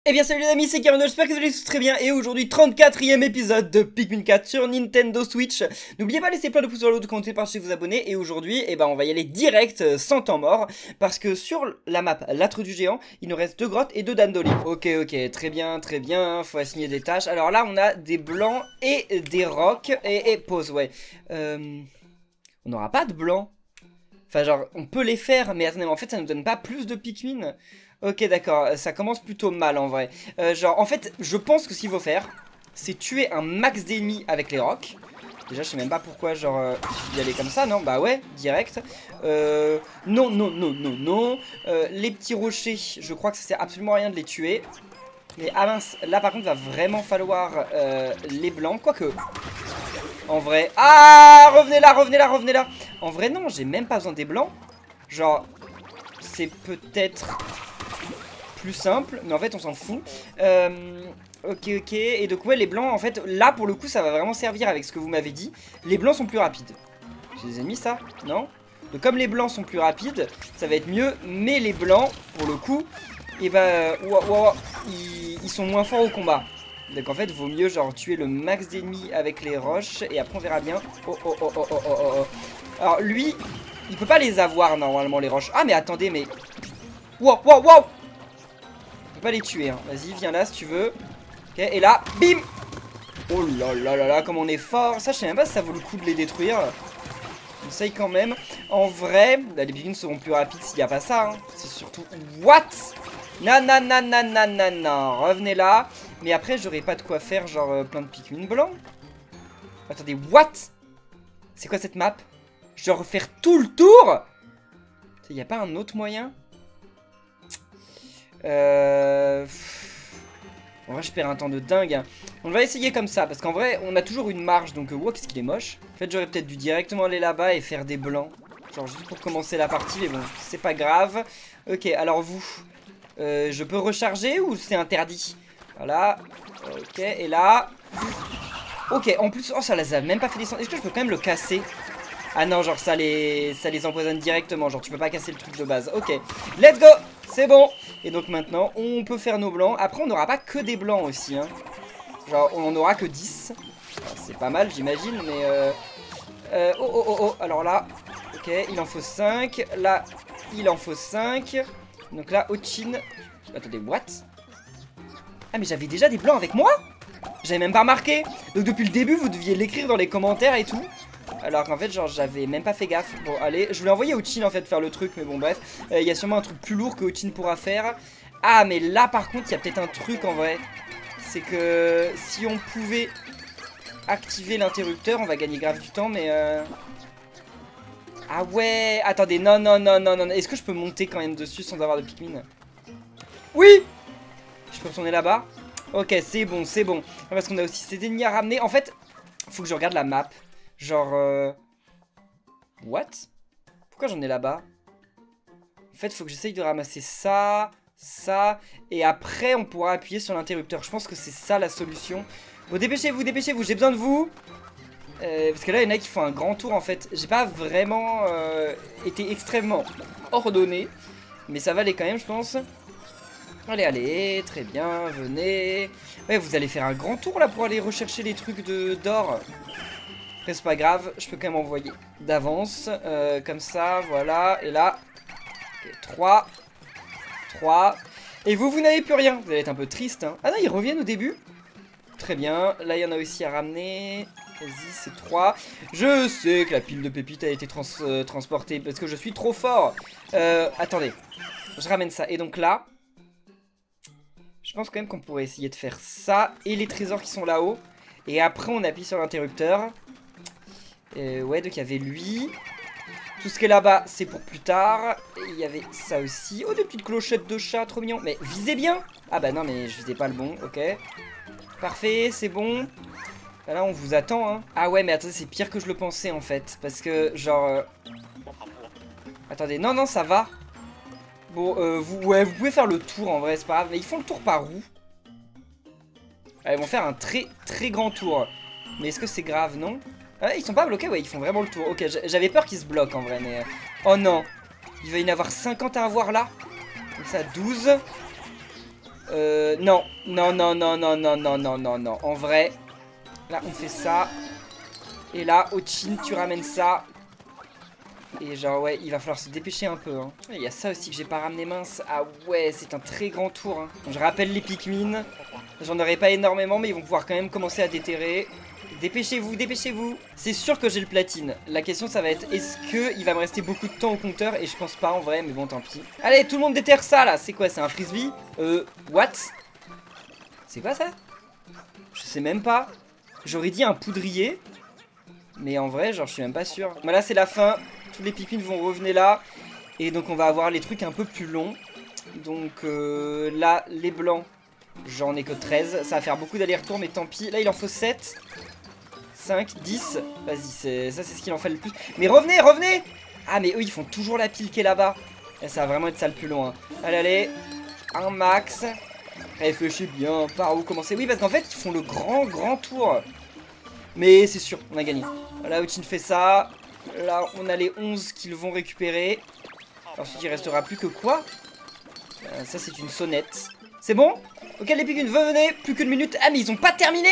Eh bien salut les amis, c'est Karen, j'espère que vous allez tous très bien et aujourd'hui 34e épisode de Pikmin 4 sur Nintendo Switch. N'oubliez pas de laisser plein de pouces vers le haut, de commenter, partager, vous abonner et aujourd'hui on va y aller direct sans temps mort parce que sur la map l'âtre du géant il nous reste 2 grottes et 2 dandoli. Ok, très bien, faut assigner des tâches. Alors là on a des blancs et des rocs et pause ouais. On n'aura pas de blancs. Enfin genre on peut les faire mais attendez mais en fait ça nous donne pas plus de Pikmin. Ok d'accord, ça commence plutôt mal en vrai. Genre en fait je pense que ce qu'il faut faire c'est tuer un max d'ennemis avec les rocs. Déjà je sais même pas pourquoi genre il y aller comme ça, non? Bah ouais, direct. Non. Les petits rochers, je crois que ça sert absolument à rien de les tuer. Mais ah mince, là par contre va vraiment falloir les blancs, quoique. En vrai, ah revenez là. En vrai non, j'ai même pas besoin des blancs. Genre c'est peut-être plus simple, mais en fait on s'en fout. Ok, et donc ouais les blancs en fait là pour le coup ça va vraiment servir avec ce que vous m'avez dit. Les blancs sont plus rapides. Je les ai mis ça, non? Donc comme les blancs sont plus rapides, ça va être mieux, mais les blancs pour le coup, et ils sont moins forts au combat. Donc en fait vaut mieux genre tuer le max d'ennemis avec les roches et après on verra bien. Oh. Alors lui, il peut pas les avoir normalement les roches. Ah mais attendez mais... Wow. On peut pas les tuer hein. Vas-y viens là si tu veux. Ok et là bim. Oh là comme on est fort. Ça je sais même pas si ça vaut le coup de les détruire. On essaye quand même. En vrai là, les Pikmin seront plus rapides s'il n'y a pas ça hein. C'est surtout... What? Non. Revenez là. Mais après j'aurais pas de quoi faire genre plein de Pikmin blancs. Attendez what? C'est quoi cette map? Je dois refaire tout le tour? Il n'y a pas un autre moyen? En vrai je perds un temps de dingue hein. On va essayer comme ça parce qu'en vrai on a toujours une marge. Donc wow qu'est-ce qu'il est moche. En fait j'aurais peut-être dû directement aller là-bas et faire des blancs. Genre juste pour commencer la partie. Mais bon c'est pas grave. Ok alors vous je peux recharger ou c'est interdit? Voilà. Ok et là. Ok en plus oh ça les a même pas fait descendre. Est-ce que je peux quand même le casser? Ah non genre ça les empoisonne directement. Genre tu peux pas casser le truc de base. Ok let's go. C'est bon. Et donc maintenant on peut faire nos blancs. Après on n'aura pas que des blancs aussi hein. Genre on en aura que 10. C'est pas mal j'imagine. Mais oh. Alors là ok il en faut 5. Là il en faut 5. Donc là Ochin. Attendez what? Ah mais j'avais déjà des blancs avec moi? J'avais même pas remarqué. Donc depuis le début vous deviez l'écrire dans les commentaires et tout. Alors qu'en fait genre j'avais même pas fait gaffe. Bon allez je voulais envoyer Ochin en fait faire le truc. Mais bon bref il y a sûrement un truc plus lourd que Ochin pourra faire. Ah mais là par contre il y a peut-être un truc en vrai. C'est que si on pouvait activer l'interrupteur on va gagner grave du temps. Mais ah ouais attendez non. Est-ce que je peux monter quand même dessus sans avoir de Pikmin? Oui. Je peux retourner là-bas. Ok c'est bon. Parce qu'on a aussi ces ennemis à ramener. En fait faut que je regarde la map. Genre what? Pourquoi j'en ai là-bas? En fait faut que j'essaye de ramasser ça. Et après on pourra appuyer sur l'interrupteur. Je pense que c'est ça la solution. Bon dépêchez-vous, j'ai besoin de vous. Parce que là il y en a qui font un grand tour en fait. J'ai pas vraiment été extrêmement ordonné. Mais ça va aller quand même je pense. Allez, très bien, venez. Ouais vous allez faire un grand tour là pour aller rechercher les trucs d'or. Après c'est pas grave, je peux quand même envoyer d'avance. Comme ça, voilà. Et là, okay, 3. Et vous n'avez plus rien. Vous allez être un peu triste. Hein. Ah non, ils reviennent au début. Très bien. Là, il y en a aussi à ramener. Vas-y, c'est 3. Je sais que la pile de pépites a été transportée parce que je suis trop fort. Attendez. Je ramène ça. Et donc là, je pense quand même qu'on pourrait essayer de faire ça. Et les trésors qui sont là-haut. Et après, on appuie sur l'interrupteur. Ouais, donc il y avait lui. Tout ce qui est là-bas, c'est pour plus tard. Et il y avait ça aussi. Oh, des petites clochettes de chat, trop mignon. Mais visez bien. Ah bah non, mais je visais pas le bon, ok. Parfait, c'est bon. Là, on vous attend, hein. Ah ouais, mais attendez, c'est pire que je le pensais, en fait. Parce que, genre... Attendez, non, ça va. Bon, vous pouvez faire le tour, en vrai, c'est pas grave. Mais ils font le tour par où? Ah, ils vont faire un très grand tour. Mais est-ce que c'est grave, non? Ah, ils sont pas bloqués, ouais, ils font vraiment le tour. Ok, j'avais peur qu'ils se bloquent en vrai, mais... Oh non. Il va y en avoir 50 à avoir là. Comme ça, 12. Non. Non, non, non, non, non, non, non, non, non. En vrai, là, on fait ça. Et là, Ochin, tu ramènes ça. Et genre, ouais, il va falloir se dépêcher un peu. Hein. Il y a ça aussi que j'ai pas ramené, mince. Ah ouais, c'est un très grand tour. Hein. Je rappelle les Pikmin. J'en aurai pas énormément, mais ils vont pouvoir quand même commencer à déterrer. Dépêchez-vous, dépêchez-vous. C'est sûr que j'ai le platine. La question, ça va être, est-ce qu'il va me rester beaucoup de temps au compteur? Et je pense pas, en vrai, mais bon, tant pis. Allez, tout le monde déterre ça, là. C'est quoi, c'est un frisbee? What? C'est quoi, ça? Je sais même pas. J'aurais dit un poudrier. Mais en vrai, genre, je suis même pas sûr. Bah là, c'est la fin. Tous les Pikmin vont revenir là. Et donc, on va avoir les trucs un peu plus longs. Donc, là, les blancs, j'en ai que 13. Ça va faire beaucoup d'allers-retours, mais tant pis. Là, il en faut 7. 5, 10. Vas-y, ça, c'est ce qu'il en fait le plus. Mais revenez, revenez! Ah, mais eux, ils font toujours la pile qui est là-bas. Et ça va vraiment être ça le plus long. Hein. Allez, allez. Un max. Réfléchis bien. Par où commencer? Oui, parce qu'en fait, ils font le grand tour. Mais c'est sûr, on a gagné. Là, Ochin fait ça. Là, on a les 11 qu'ils vont récupérer. Ensuite, il restera plus que quoi? Ça, c'est une sonnette. C'est bon? Ok, les Pikmin, venez. Plus qu'une minute. Ah, mais ils ont pas terminé?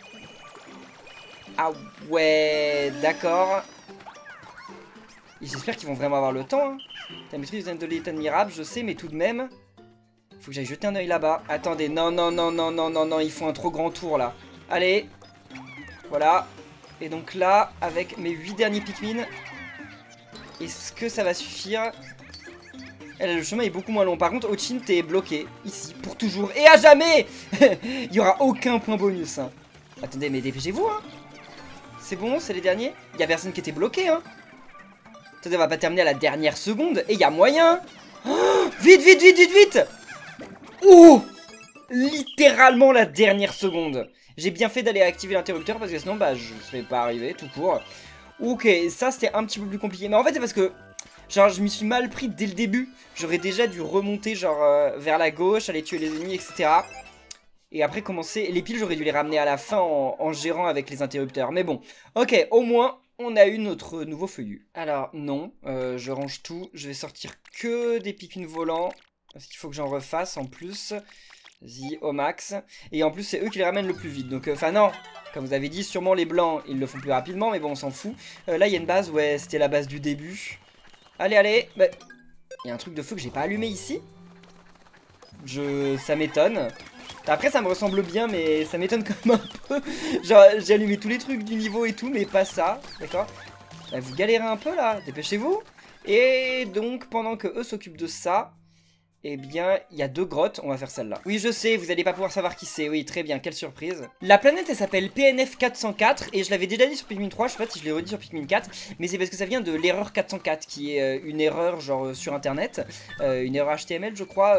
Ah ouais, d'accord. J'espère qu'ils vont vraiment avoir le temps. Hein. La maîtrise de l'état admirable, je sais, mais tout de même. Faut que j'aille jeter un oeil là-bas. Attendez, non, non, non, non, non, non, non, ils font un trop grand tour là. Allez. Voilà. Et donc là, avec mes 8 derniers Pikmin, est-ce que ça va suffire? Le chemin est beaucoup moins long. Par contre, Ochin, t'es bloqué ici pour toujours et à jamais. Il y aura aucun point bonus. Hein. Attendez, mais dépêchez-vous. Hein. C'est bon, c'est les derniers. Il y a personne qui était bloqué. Hein. Attendez, on va pas terminer à la dernière seconde. Et il y a moyen. Oh, vite, vite, vite, vite, vite. Oh, littéralement la dernière seconde. J'ai bien fait d'aller activer l'interrupteur parce que sinon, bah, je ne serais pas arrivé tout court. Ok, ça c'était un petit peu plus compliqué. Mais en fait, c'est parce que, genre, je m'y suis mal pris dès le début. J'aurais déjà dû remonter, genre, vers la gauche, aller tuer les ennemis, etc. Et après commencer. Les piles, j'aurais dû les ramener à la fin en gérant avec les interrupteurs. Mais bon, ok, au moins, on a eu notre nouveau feuillu. Alors, non, je range tout. Je vais sortir que des Pikmin volants. Parce qu'il faut que j'en refasse en plus. Vas-y, au max. Et en plus, c'est eux qui les ramènent le plus vite. Donc, enfin, non. Comme vous avez dit, sûrement les blancs, ils le font plus rapidement. Mais bon, on s'en fout. Là, il y a une base. Ouais, c'était la base du début. Allez, allez. Bah, il y a un truc de feu que j'ai pas allumé ici. Ça m'étonne. Après, ça me ressemble bien, mais ça m'étonne quand même un peu. Genre, j'ai allumé tous les trucs du niveau et tout, mais pas ça. D'accord? Bah, vous galérez un peu, là. Dépêchez-vous. Et donc, pendant que eux s'occupent de ça... Eh bien, il y a 2 grottes, on va faire celle-là. Oui, je sais, vous n'allez pas pouvoir savoir qui c'est. Oui, très bien, quelle surprise. La planète, elle s'appelle PNF 404, et je l'avais déjà dit sur Pikmin 3, je sais pas si je l'ai redit sur Pikmin 4, mais c'est parce que ça vient de l'erreur 404, qui est une erreur, genre, sur Internet, une erreur HTML, je crois,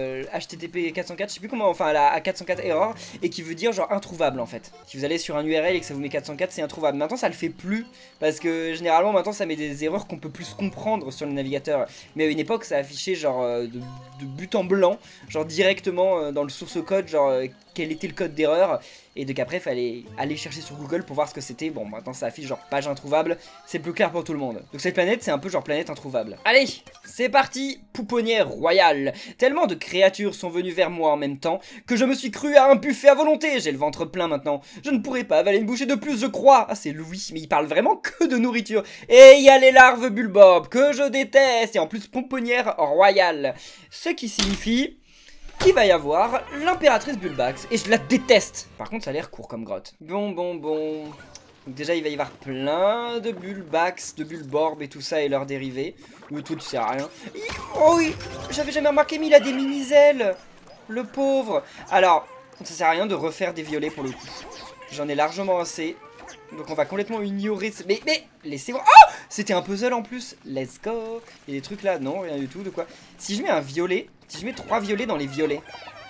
HTTP 404, je sais plus comment, enfin, la 404 erreur, et qui veut dire, genre, introuvable, en fait. Si vous allez sur un URL et que ça vous met 404, c'est introuvable. Maintenant, ça le fait plus, parce que, généralement, maintenant, ça met des erreurs qu'on peut plus comprendre sur le navigateur. Mais à une époque, ça affichait, genre, de but en blanc, genre directement dans le source code, genre quel était le code d'erreur, et donc après fallait aller chercher sur Google pour voir ce que c'était. Bon, maintenant ça affiche genre page introuvable, c'est plus clair pour tout le monde. Donc cette planète, c'est un peu genre planète introuvable. Allez, c'est parti, pouponnière royale. Tellement de créatures sont venues vers moi en même temps que je me suis cru à un buffet à volonté. J'ai le ventre plein maintenant, je ne pourrai pas avaler une bouchée de plus, je crois. Ah, c'est Louis, mais il parle vraiment que de nourriture. Et il y a les larves Bulbob que je déteste, et en plus pouponnière royale. Ce qui signifie qu'il va y avoir l'impératrice Bulbax. Et je la déteste. Par contre, ça a l'air court comme grotte. Bon. Donc déjà, il va y avoir plein de Bulbax, de Bulborb et tout ça et leurs dérivés. Le tout ne sert à rien. Oh oui, j'avais jamais remarqué, mais il a des mini-ailes. Le pauvre. Alors, ça sert à rien de refaire des violets pour le coup. J'en ai largement assez. Donc on va complètement ignorer... Mais laissez-moi... Oh, c'était un puzzle en plus. Let's go. Il y a des trucs là. Non, rien du tout. De quoi? Si je mets un violet... Si je mets 3 violets dans les violets,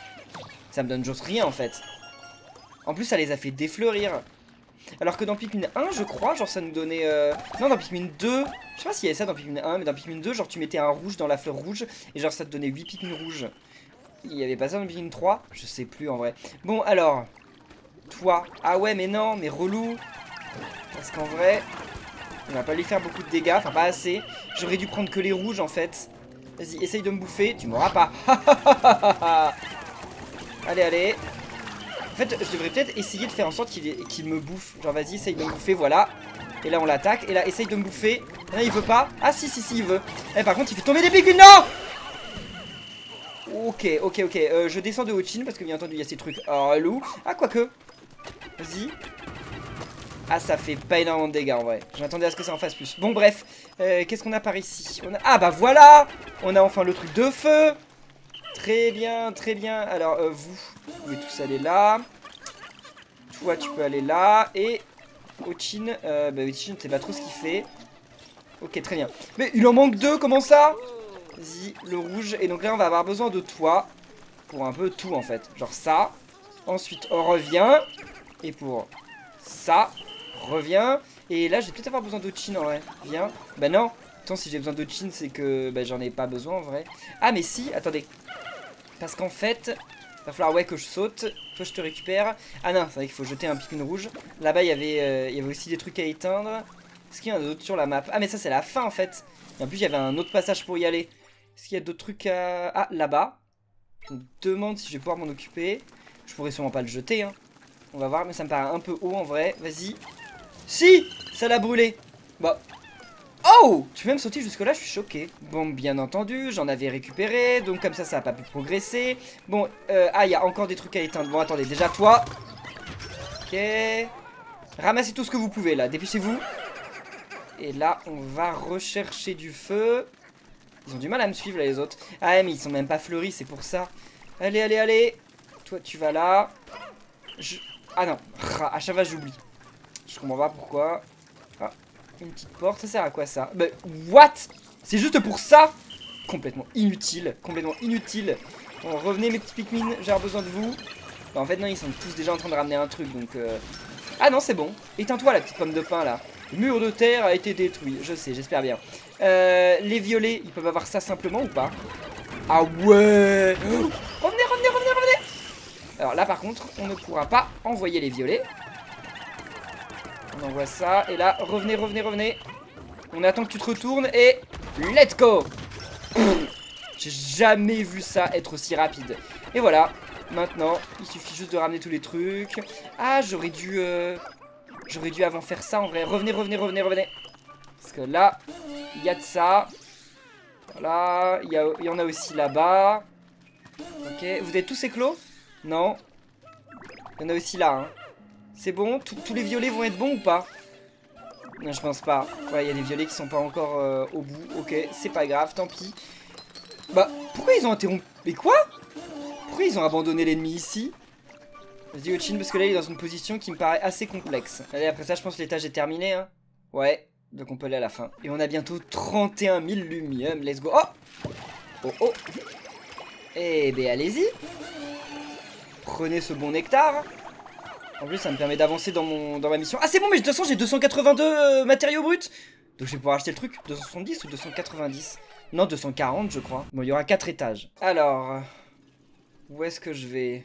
ça me donne juste rien en fait. En plus, ça les a fait défleurir. Alors que dans Pikmin 1, je crois, genre ça nous donnait... Non, dans Pikmin 2... Je sais pas s'il y avait ça dans Pikmin 1, mais dans Pikmin 2, genre tu mettais un rouge dans la fleur rouge, et genre ça te donnait 8 Pikmin rouges. Il y avait pas ça dans Pikmin 3? Je sais plus en vrai. Bon, alors... Toi... Ah ouais, mais non, mais relou. Parce qu'en vrai... On va pas lui faire beaucoup de dégâts, enfin pas assez. J'aurais dû prendre que les rouges en fait. Vas-y, essaye de me bouffer, tu m'auras pas. Allez, allez. En fait, je devrais peut-être essayer de faire en sorte qu'il me bouffe. Genre, vas-y, essaye de me bouffer, voilà. Et là, on l'attaque. Et là, essaye de me bouffer. Là, il veut pas. Ah, si, il veut. Eh, par contre, il fait tomber des piglins. Non! Ok. Je descends de Hochin parce que, bien entendu, il y a ces trucs relous. Ah, quoique. Vas-y. Ah, ça fait pas énormément de dégâts en vrai. Je m'attendais à ce que ça en fasse plus. Bon, bref. Qu'est-ce qu'on a par ici? Ah, bah voilà! On a enfin le truc de feu. Très bien, très bien. Alors, vous pouvez tous aller là. Toi, tu peux aller là. Et Hochin, Hochin, je sais pas trop ce qu'il fait. Ok, très bien. Mais il en manque deux, comment ça? Vas-y, le rouge. Et donc là, on va avoir besoin de toi. Pour un peu tout, en fait. Genre ça. Ensuite, on revient. Et pour ça, revient. Et là, je vais peut-être avoir besoin d'Hochin, en vrai. Viens. Bah non. Attends, si j'ai besoin d'Hochin, c'est que j'en ai pas besoin, en vrai. Ah, mais si, attendez. Parce qu'en fait, il va falloir que je saute. Toi, je te récupère. Ah non, c'est vrai qu'il faut jeter un Pikmin rouge. Là-bas, il y avait aussi des trucs à éteindre. Est-ce qu'il y en a d'autres sur la map? Ah, mais ça, c'est la fin, en fait. Et en plus, il y avait un autre passage pour y aller. Est-ce qu'il y a d'autres trucs à... Ah, là-bas. Je me demande si je vais pouvoir m'en occuper. Je pourrais sûrement pas le jeter, hein. On va voir, mais ça me paraît un peu haut, en vrai. Vas-y. Si! Ça l'a brûlé. Bah... Oh! Tu peux même sauter jusque là, je suis choqué. Bon, bien entendu, j'en avais récupéré. Donc comme ça n'a pas pu progresser. Bon, ah, il y a encore des trucs à éteindre. Bon, attendez, déjà toi. Ok. Ramassez tout ce que vous pouvez là, dépêchez-vous. Et là, on va rechercher du feu. Ils ont du mal à me suivre là, les autres. Ah, mais ils sont même pas fleuris, c'est pour ça. Allez, allez, allez. Toi, tu vas là. Ah non, à chaque fois j'oublie. Je comprends pas pourquoi. Ah. Une petite porte, ça sert à quoi ça? Bah, what? C'est juste pour ça? Complètement inutile, complètement inutile. Bon, revenez mes petits Pikmin, j'ai besoin de vous. Bah, en fait non, ils sont tous déjà en train de ramener un truc, donc... Ah non, c'est bon. Éteins-toi la petite pomme de pain là. Le mur de terre a été détruit, je sais, j'espère bien. Les violets, ils peuvent avoir ça simplement ou pas? Ah ouais. Oh, revenez. Alors là par contre, on ne pourra pas envoyer les violets. On envoie ça, et là, revenez. On attend que tu te retournes, et... Let's go! J'ai jamais vu ça être aussi rapide. Et voilà, maintenant, il suffit juste de ramener tous les trucs. Ah, j'aurais dû avant faire ça, en vrai. Revenez. Parce que là, il y a de ça. Voilà, il y en a aussi là-bas. Ok, vous êtes tous éclos? Non. Il y en a aussi là, hein. C'est bon? Tous les violets vont être bons ou pas? Non, je pense pas. Ouais, il y a des violets qui sont pas encore au bout. Ok, c'est pas grave, tant pis. Bah, pourquoi ils ont interrompu? Mais quoi? Pourquoi ils ont abandonné l'ennemi ici? Vas-y, Hochin, parce que là, il est dans une position qui me paraît assez complexe. Allez, après ça, je pense que l'étage est terminé, hein. Ouais, donc on peut aller à la fin. Et on a bientôt 31 000 lumium. Let's go. Oh. Eh ben, allez-y. Prenez ce bon nectar. En plus, ça me permet d'avancer dans ma mission. Ah, c'est bon, mais de toute façon, j'ai 282 matériaux bruts. Donc, je vais pouvoir acheter le truc. 270 ou 290? Non, 240, je crois. Bon, il y aura 4 étages. Alors, où est-ce que je vais?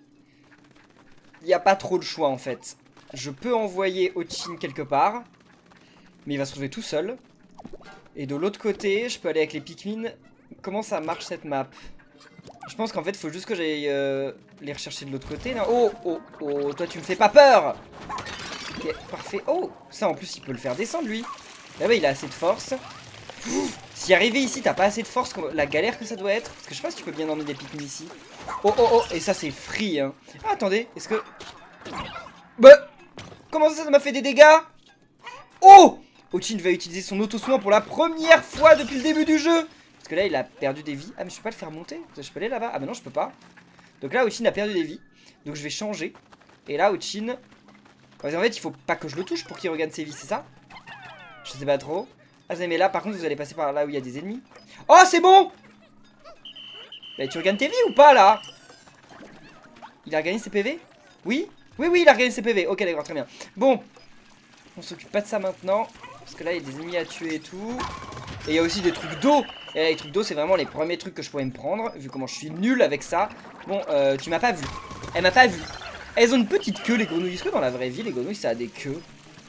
Il n'y a pas trop de choix, en fait. Je peux envoyer Hochin quelque part. Mais il va se trouver tout seul. Et de l'autre côté, je peux aller avec les Pikmin. Comment ça marche, cette map? Je pense qu'en fait, il faut juste que j'aille les rechercher de l'autre côté, là. Oh, toi, tu me fais pas peur! Ok, parfait. Oh, ça, en plus, il peut le faire descendre, lui. Ah ouais, il a assez de force. Si arriver ici, t'as pas assez de force, la galère que ça doit être. Parce que je sais pas si tu peux bien emmener des Pikmin ici. Oh, et ça, c'est free, hein. Ah, attendez, est-ce que... Bah, comment ça m'a fait des dégâts? Oh! Hochin va utiliser son auto-soin pour la première fois depuis le début du jeu. Parce que là, il a perdu des vies. Ah, mais je peux pas le faire monter? Je peux aller là-bas? Ah, bah non, je peux pas. Donc là, Hochin a perdu des vies. Donc je vais changer. Et là, Hochin... En fait, il faut pas que je le touche pour qu'il regagne ses vies, c'est ça? Je sais pas trop. Ah, mais là, par contre, vous allez passer par là où il y a des ennemis. Oh, c'est bon! Bah, tu regagnes tes vies ou pas, là? Il a regagné ses PV? Oui, il a regagné ses PV. Ok, d'accord, très bien. Bon. On s'occupe pas de ça maintenant. Parce que là, il y a des ennemis à tuer et tout. Et il y a aussi des trucs d'eau. Et là, les trucs d'eau, c'est vraiment les premiers trucs que je pourrais me prendre. Vu comment je suis nul avec ça. Bon, tu m'as pas vu. Elle m'a pas vu. Elles ont une petite queue, les grenouilles. Est-ce que dans la vraie vie, les grenouilles, ça a des queues?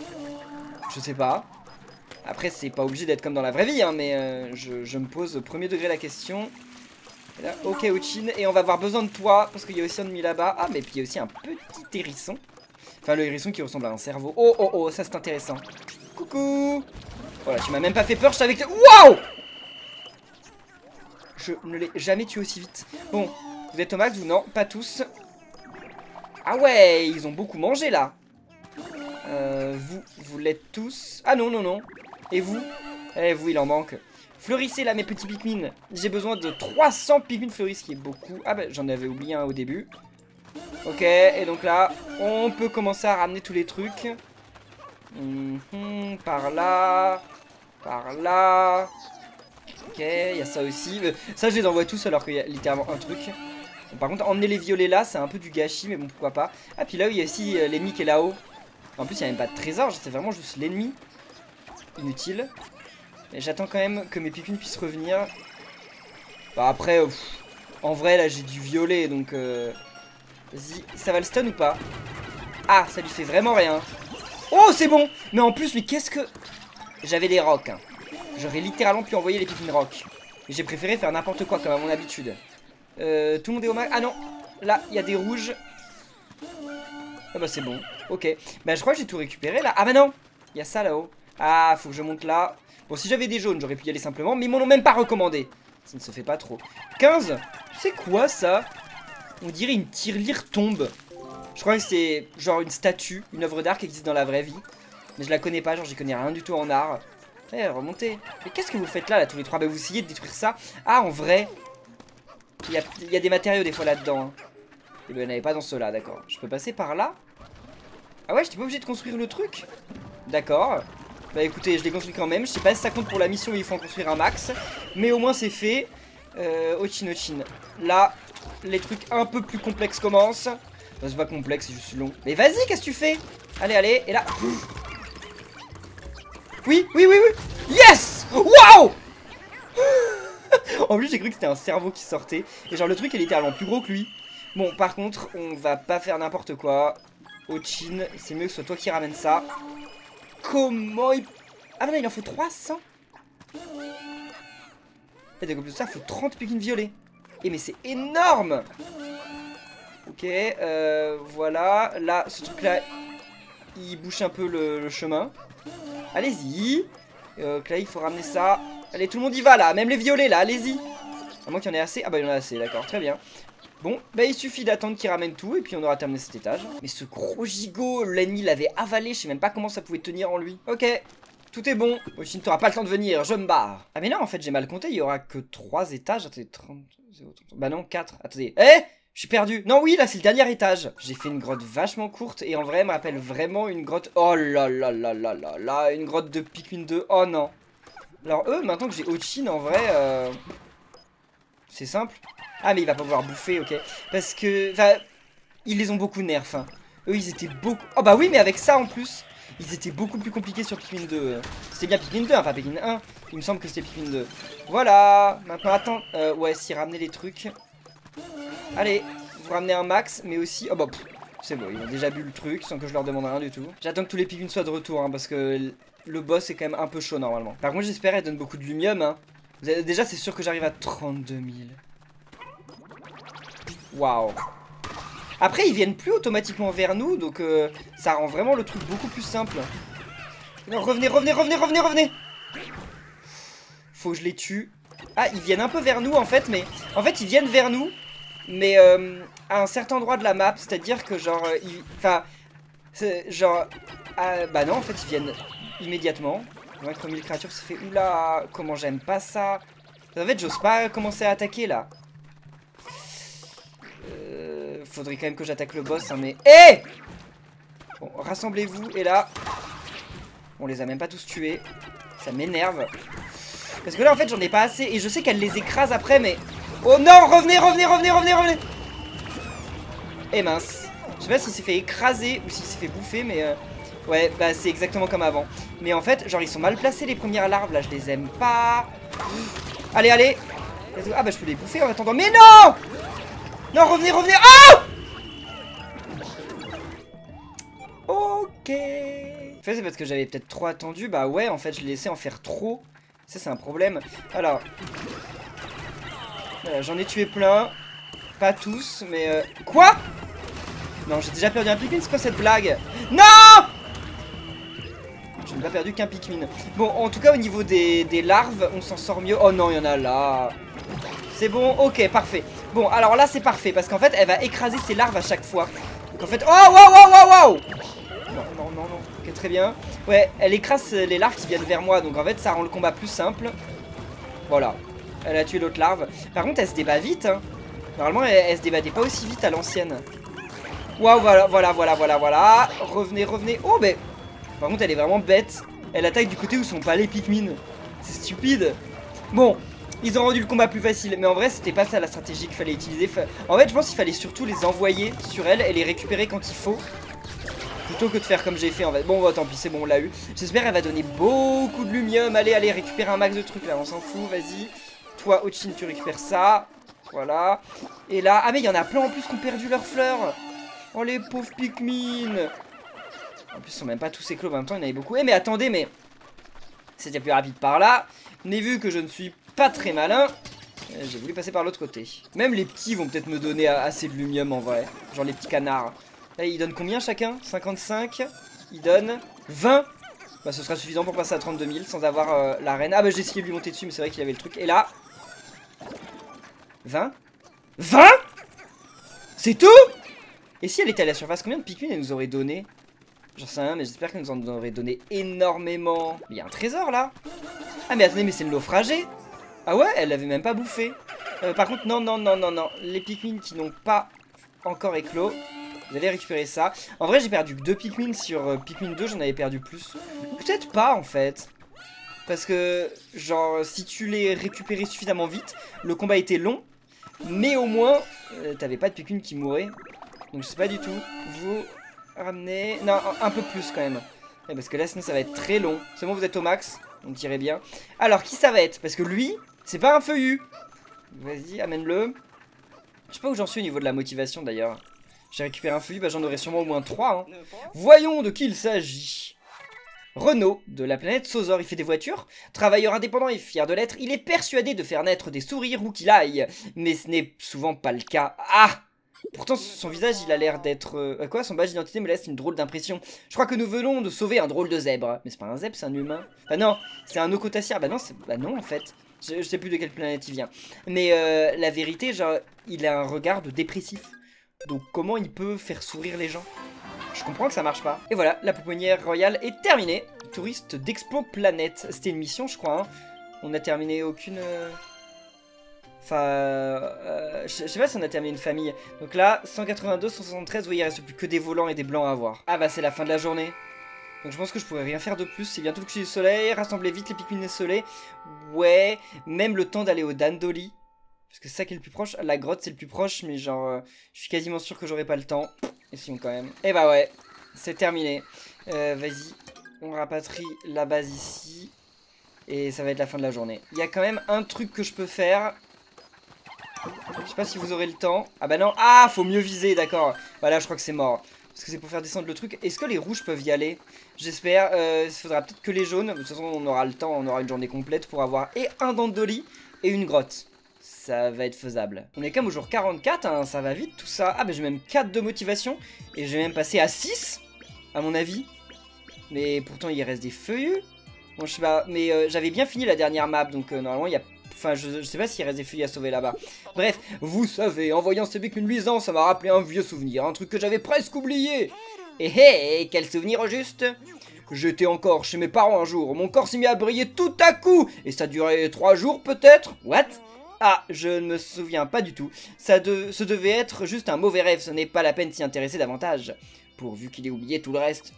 Je sais pas. Après, c'est pas obligé d'être comme dans la vraie vie, hein, mais je me pose au premier degré la question. Et là, ok Ochin, et on va avoir besoin de toi, parce qu'il y a aussi un ennemi là-bas. Ah mais puis il y a aussi un petit hérisson. Enfin le hérisson qui ressemble à un cerveau. Oh oh oh, ça c'est intéressant. Coucou. Voilà, tu m'as même pas fait peur, je t'avais... Waouh! Je ne l'ai jamais tué aussi vite. Bon, vous êtes au max ou non? Pas tous. Ah ouais, ils ont beaucoup mangé là. Vous l'êtes tous. Ah non, non, non. Et vous? Eh, vous, il en manque. Fleurissez là, mes petits Pikmin. J'ai besoin de 300 Pikmin fleuris, qui est beaucoup. Ah bah, j'en avais oublié un au début. Ok, et donc là, on peut commencer à ramener tous les trucs. Par là. Par là. Ok, il y a ça aussi. Ça, je les envoie tous alors qu'il y a littéralement un truc. Bon, par contre, emmener les violets là, c'est un peu du gâchis, mais bon, pourquoi pas. Ah, puis là, il y a aussi l'ennemi qui est là-haut. En plus, il n'y a même pas de trésor, c'est vraiment juste l'ennemi. Inutile. Mais j'attends quand même que mes Pikmin puissent revenir. Bah, après, en vrai, là, j'ai du violet, donc... Vas-y, ça va le stun ou pas? Ah, ça lui fait vraiment rien. Oh, c'est bon! Mais en plus, mais qu'est-ce que... J'avais des rocs, hein. J'aurais littéralement pu envoyer les Pikmin rocs. Mais j'ai préféré faire n'importe quoi, comme à mon habitude. Tout le monde est au max. Ah non, là, il y a des rouges. Ah bah c'est bon, ok. Bah je crois que j'ai tout récupéré là. Ah bah non, il y a ça là-haut. Ah, faut que je monte là. Bon, si j'avais des jaunes, j'aurais pu y aller simplement. Mais ils m'en ont même pas recommandé. Ça ne se fait pas trop. 15. C'est quoi ça? On dirait une tirelire tombe. Je crois que c'est genre une statue, une œuvre d'art qui existe dans la vraie vie. Mais je la connais pas, genre j'y connais rien du tout en art. Eh, remontez. Mais qu'est-ce que vous faites là, tous les trois? Bah vous essayez de détruire ça. Ah, en vrai, il y a des matériaux des fois là-dedans, hein. Et ben il n'y en avait pas dans ceux-là, d'accord. Je peux passer par là? Ah ouais, j'étais pas obligé de construire le truc? D'accord. Bah écoutez, je l'ai construit quand même. Je sais pas si ça compte pour la mission où il faut en construire un max. Mais au moins c'est fait. Ochin, Ochin. Là, les trucs un peu plus complexes commencent. Bah, c'est pas complexe, c'est juste long. Mais vas-y, qu'est-ce que tu fais? Allez, allez, et là... Oui, oui, oui, oui. Yes! Waouh! En plus, j'ai cru que c'était un cerveau qui sortait. Et genre, le truc est littéralement plus gros que lui. Bon, par contre, on va pas faire n'importe quoi. Ochin, c'est mieux que ce soit toi qui ramène ça. Comment il... Ah mais non, il en faut 300. Et donc, en plus de ça, il faut 30 Pikmin violets. Et mais c'est énorme. Ok, voilà. Là, ce truc-là, il bouche un peu le chemin. Allez-y. Là, il faut ramener ça. Allez, tout le monde y va, là. Même les violets, là. Allez-y. À moins qu'il y en ait assez. Ah bah, il y en a assez, d'accord. Très bien. Bon, bah il suffit d'attendre qu'il ramène tout et puis on aura terminé cet étage. Mais ce gros gigot, l'ennemi l'avait avalé, je sais même pas comment ça pouvait tenir en lui. Ok, tout est bon. Ochin, t'auras pas le temps de venir, je me barre. Ah mais non, en fait j'ai mal compté, il y aura que 3 étages. Attendez, 30... Bah non, 4. Attendez, je suis perdu. Non, oui, là c'est le dernier étage. J'ai fait une grotte vachement courte et en vrai, elle me rappelle vraiment une grotte... Oh là là là là là là, une grotte de Pikmin 2. Oh non. Alors eux, maintenant que j'ai Ochin, en vrai... C'est simple. Ah mais il va pas pouvoir bouffer, ok. Parce que, enfin, ils les ont beaucoup nerfs, hein. Eux ils étaient beaucoup... Oh bah oui, mais avec ça en plus, ils étaient beaucoup plus compliqués sur Pikmin 2. C'était bien Pikmin 2, hein, pas Pikmin 1. Il me semble que c'était Pikmin 2. Voilà, maintenant attends. Ouais, si ramener les trucs. Allez, vous ramenez un max, mais aussi... Oh bah, c'est bon, ils ont déjà bu le truc sans que je leur demande rien du tout. J'attends que tous les Pikmin soient de retour, hein, parce que le boss est quand même un peu chaud normalement. Par contre, j'espère qu'elle donne beaucoup de lumium, hein. Déjà, c'est sûr que j'arrive à 32 000. Waouh. Après, ils viennent plus automatiquement vers nous, donc ça rend vraiment le truc beaucoup plus simple. Non, revenez, revenez, revenez, revenez, revenez. Faut que je les tue. Ah, ils viennent un peu vers nous, en fait, mais... En fait, ils viennent vers nous, mais à un certain endroit de la map, c'est-à-dire que, genre... Enfin... Genre... bah non, en fait, ils viennent immédiatement. 23 000 créatures, ça fait... Oula, comment j'aime pas ça. En fait, j'ose pas commencer à attaquer, là. Faudrait quand même que j'attaque le boss, hein, mais... Bon, rassemblez-vous, et là... On les a même pas tous tués. Ça m'énerve. Parce que là, en fait, j'en ai pas assez. Et je sais qu'elle les écrase après, mais... Oh non, revenez, revenez, revenez, revenez, revenez. Eh mince. Je sais pas s'il s'est fait écraser ou s'il s'est fait bouffer, mais... Ouais, bah c'est exactement comme avant. Mais en fait, genre, ils sont mal placés, les premières larves, là, je les aime pas. Allez, allez. Ah bah, je peux les bouffer en attendant. Mais non! Non, revenez, revenez. Ah! Ok. En fait, c'est parce que j'avais peut-être trop attendu. Bah ouais, en fait, je l'ai laissé en faire trop. Ça, c'est un problème. Alors. Voilà, j'en ai tué plein. Pas tous, mais... Quoi? Non, j'ai déjà perdu un Pikmin, c'est quoi cette blague? Non! Je n'ai pas perdu qu'un Pikmin. Bon, en tout cas, au niveau des larves, on s'en sort mieux. Oh non, il y en a là. C'est bon, ok, parfait. Bon, alors là, c'est parfait, parce qu'en fait, elle va écraser ses larves à chaque fois. Donc en fait... Oh, waouh, waouh, waouh, waouh! Non, non, non, non. Ok, très bien. Ouais, elle écrase les larves qui viennent vers moi, donc en fait, ça rend le combat plus simple. Voilà. Elle a tué l'autre larve. Par contre, elle se débat vite, hein. Normalement, elle se débattait pas aussi vite à l'ancienne. Waouh, voilà, voilà, voilà, voilà, voilà. Revenez, revenez. Oh, mais... Par contre, elle est vraiment bête. Elle attaque du côté où sont pas les Pikmin. C'est stupide. Bon, ils ont rendu le combat plus facile. Mais en vrai, c'était pas ça la stratégie qu'il fallait utiliser. En fait, je pense qu'il fallait surtout les envoyer sur elle et les récupérer quand il faut. Plutôt que de faire comme j'ai fait en fait. Bon, bah, tant pis, c'est bon, on l'a eu. J'espère qu'elle va donner beaucoup de lumium. Allez, allez, récupérer un max de trucs là. On s'en fout, vas-y. Toi, Ochin, tu récupères ça. Voilà. Et là, ah mais il y en a plein en plus qui ont perdu leurs fleurs. Oh les pauvres Pikmin. En plus ils sont même pas tous éclos en même temps, il y en avait beaucoup. Eh mais attendez, mais c'était plus rapide par là. Mais vu que je ne suis pas très malin, j'ai voulu passer par l'autre côté. Même les petits vont peut-être me donner assez de lumium en vrai. Genre les petits canards. Là ils donnent combien chacun? 55. Ils donnent 20. Bah ce sera suffisant pour passer à 32 000 sans avoir la reine. Ah bah j'ai essayé de lui monter dessus mais c'est vrai qu'il avait le truc. Et là 20. 20? C'est tout? Et si elle était à la surface, combien de Pikmin elle nous aurait donné? J'en sais rien, mais j'espère qu'elle nous en aurait donné énormément. Mais il y a un trésor là. Ah mais attendez, mais c'est le naufragé. Ah ouais, elle l'avait même pas bouffé. Par contre, non, non, non, non, non. Les Pikmin qui n'ont pas encore éclos, vous allez récupérer ça. En vrai, j'ai perdu que 2 Pikmin sur Pikmin 2, j'en avais perdu plus. Peut-être pas en fait. Parce que, genre, si tu les récupérais suffisamment vite, le combat était long. Mais au moins, t'avais pas de Pikmin qui mourait. Donc je sais pas du tout. Vous ramenez... Non, un peu plus quand même. Ouais, parce que là sinon ça va être très long. C'est bon, vous êtes au max. On dirait bien. Alors qui ça va être? Parce que lui, c'est pas un feuillu. Vas-y, amène-le. Je sais pas où j'en suis au niveau de la motivation d'ailleurs. J'ai récupéré un feuillu, bah j'en aurais sûrement au moins 3. Hein. Voyons de qui il s'agit. Renaud, de la planète Sozor, il fait des voitures. Travailleur indépendant et fier de l'être, il est persuadé de faire naître des sourires où qu'il aille. Mais ce n'est souvent pas le cas. Ah! Pourtant son visage il a l'air d'être... quoi? Son badge d'identité me laisse une drôle d'impression. Je crois que nous venons de sauver un drôle de zèbre. Mais c'est pas un zèbre, c'est un humain. Bah non, c'est un ocotassière. Bah non en fait. Je sais plus de quelle planète il vient. Mais la vérité, genre, il a un regard de dépressif. Donc comment il peut faire sourire les gens? Je comprends que ça marche pas. Et voilà, la pouponnière royale est terminée. Touriste d'Explo-Planète. C'était une mission, je crois. Hein. On n'a terminé aucune... Enfin, je sais pas si on a terminé une famille. Donc là, 182, 173, vous voyez, il reste plus que des volants et des blancs à avoir. Ah bah c'est la fin de la journée. Donc je pense que je pourrais rien faire de plus. C'est bientôt le coucher du soleil, rassembler vite les Pikmin esselés. Ouais, même le temps d'aller au Dandoli. Parce que c'est ça qui est le plus proche. La grotte c'est le plus proche, mais genre, je suis quasiment sûr que j'aurai pas le temps. Essayons quand même. Et bah ouais, c'est terminé. Vas-y, on rapatrie la base ici. Et ça va être la fin de la journée. Il y a quand même un truc que je peux faire. Je sais pas si vous aurez le temps. Ah bah non, ah faut mieux viser, d'accord. Voilà, je crois que c'est mort. Parce que c'est pour faire descendre le truc. Est-ce que les rouges peuvent y aller? J'espère, il faudra peut-être que les jaunes. De toute façon on aura le temps, on aura une journée complète pour avoir et un Dandoli et une grotte. Ça va être faisable. On est quand même au jour 44, hein, ça va vite tout ça. Ah bah j'ai même 4 de motivation. Et j'ai même passé à 6 à mon avis. Mais pourtant il reste des feuillus. Bon je sais pas, mais j'avais bien fini la dernière map. Donc normalement il y a... Enfin, je sais pas s'il reste des feuilles à sauver là-bas. Bref, vous savez, en voyant ces Pikmin luisants, ça m'a rappelé un vieux souvenir. Un truc que j'avais presque oublié. Et quel souvenir au juste? J'étais encore chez mes parents un jour. Mon corps s'est mis à briller tout à coup. Et ça durait 3 jours peut-être. What? Ah, je ne me souviens pas du tout. Ce devait être juste un mauvais rêve. Ce n'est pas la peine d'y intéresser davantage. Pourvu qu'il ait oublié tout le reste.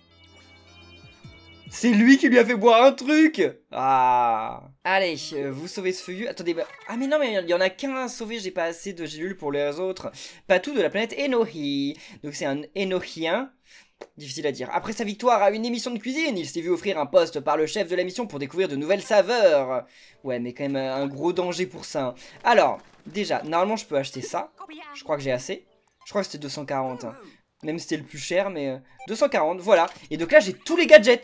C'est lui qui lui a fait boire un truc. Ah. Allez, vous sauvez ce feuillu. Attendez, bah... Ah mais non, mais il y en a qu'un à sauver. J'ai pas assez de gélules pour les autres. Patou de la planète Enohi. Donc c'est un Enohien. Difficile à dire. Après sa victoire à une émission de cuisine, il s'est vu offrir un poste par le chef de la mission pour découvrir de nouvelles saveurs. Ouais, mais quand même un gros danger pour ça. Alors, déjà, normalement je peux acheter ça. Je crois que j'ai assez. Je crois que c'était 240. Hein. Même si c'était le plus cher, mais 240, voilà. Et donc là j'ai tous les gadgets.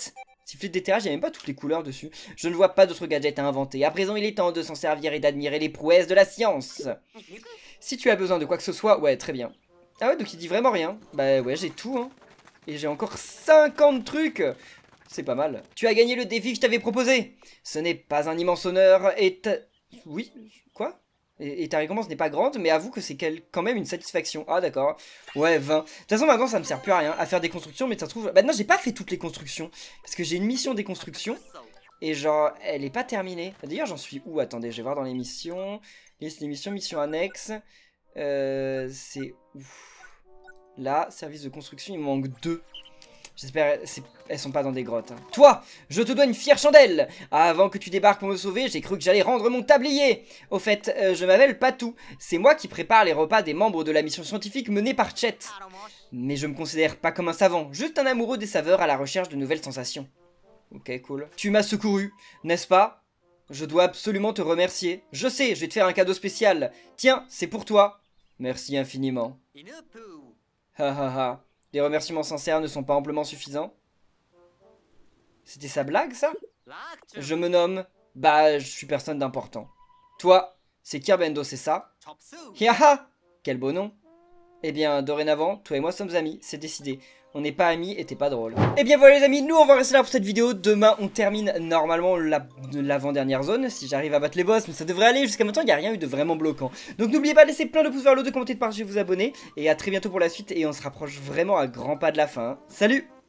Sifflet d'éthérage, il n'y a même pas toutes les couleurs dessus. Je ne vois pas d'autres gadgets à inventer. À présent, il est temps de s'en servir et d'admirer les prouesses de la science. Si tu as besoin de quoi que ce soit, ouais, très bien. Ah ouais, donc il dit vraiment rien. Bah ouais, j'ai tout, hein. Et j'ai encore 50 trucs. C'est pas mal. Tu as gagné le défi que je t'avais proposé. Ce n'est pas un immense honneur et oui, quoi? Et ta récompense n'est pas grande, mais avoue que c'est quand même une satisfaction. Ah d'accord. Ouais, 20. De toute façon, maintenant, ça me sert plus à rien. À faire des constructions, mais ça se trouve... Maintenant, j'ai pas fait toutes les constructions. Parce que j'ai une mission des constructions. Et genre, elle est pas terminée. D'ailleurs, j'en suis où? Attendez, je vais voir dans les missions. Liste les missions, mission annexe. C'est... Là, service de construction, il me manque 2. J'espère elles sont pas dans des grottes. Hein. Toi, je te dois une fière chandelle. Avant que tu débarques pour me sauver, j'ai cru que j'allais rendre mon tablier. Au fait, je m'appelle Patou. C'est moi qui prépare les repas des membres de la mission scientifique menée par Chet. Mais je me considère pas comme un savant, juste un amoureux des saveurs à la recherche de nouvelles sensations. Ok, cool. Tu m'as secouru, n'est-ce pas? Je dois absolument te remercier. Je sais, je vais te faire un cadeau spécial. Tiens, c'est pour toi. Merci infiniment. Ha ha ha. Les remerciements sincères ne sont pas amplement suffisants. C'était sa blague, ça? Je me nomme... Bah, je suis personne d'important. Toi, c'est Kirbendo, c'est ça? Yaha! Quel beau nom. Eh bien, dorénavant, toi et moi sommes amis, c'est décidé. On n'est pas amis et t'es pas drôle. Et bien voilà les amis, nous on va rester là pour cette vidéo. Demain on termine normalement l'avant-dernière zone, si j'arrive à battre les boss. Mais ça devrait aller, jusqu'à maintenant il n'y a rien eu de vraiment bloquant. Donc n'oubliez pas de laisser plein de pouces vers le haut, de commenter, de partager, de vous abonner. Et à très bientôt pour la suite et on se rapproche vraiment à grands pas de la fin. Hein. Salut!